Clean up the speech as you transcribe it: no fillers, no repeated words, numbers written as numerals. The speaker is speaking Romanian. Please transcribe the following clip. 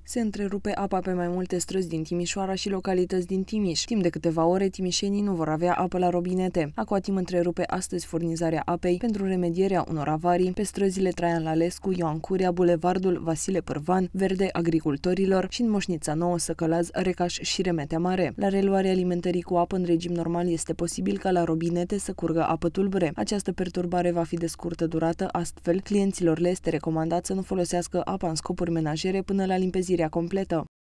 Se întrerupe apa pe mai multe străzi din Timișoara și localități din Timiș. Timp de câteva ore, timișenii nu vor avea apă la robinete. Aquatim întrerupe astăzi furnizarea apei pentru remedierea unor avarii pe străzile Traian Lalescu, Ioan Curea, Bulevardul Vasile Pârvan, Verde Agricultorilor și în Moșnița Nouă, Săcălaz, Recaș și Remetea Mare. La reluarea alimentării cu apă în regim normal este posibil ca la robinete să curgă apă tulbure. Această perturbare va fi de scurtă durată, astfel clienților le este recomandat să nu folosească apa în scopuri menajere până la limpezirea completă.